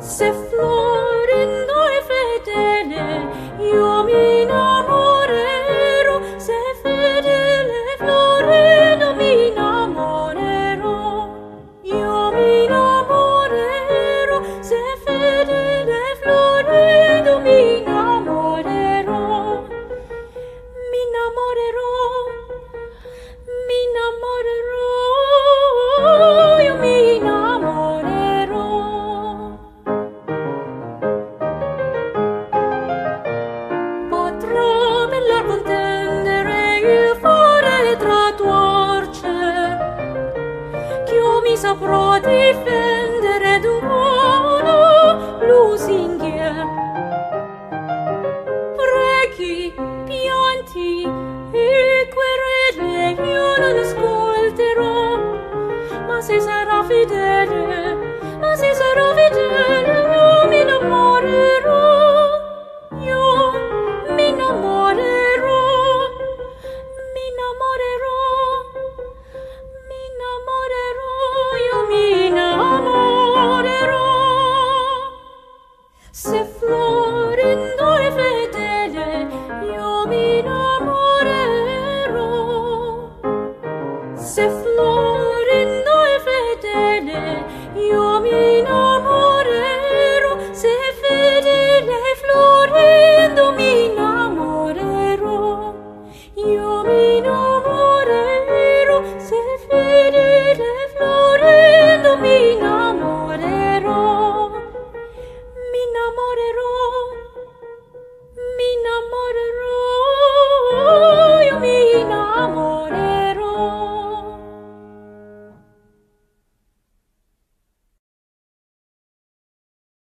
Se Florindo è fedele, io mi innamorerò. Se fedele Florindo mi innamorerò. Io mi innamorerò. Se fedele Florindo mi innamorerò. Mi innamorerò. Mi innamorerò. Io mi innamorerò. Potrò bella contendere il fare tra torce, che io mi saprò difendere.